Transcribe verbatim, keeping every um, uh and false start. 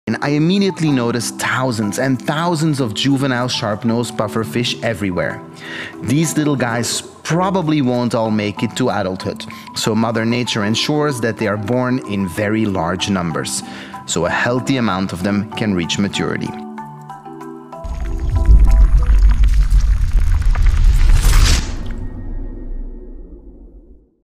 I immediately noticed thousands and thousands of juvenile sharpnose pufferfish everywhere. These little guys probably won't all make it to adulthood, so Mother Nature ensures that they are born in very large numbers, so a healthy amount of them can reach maturity.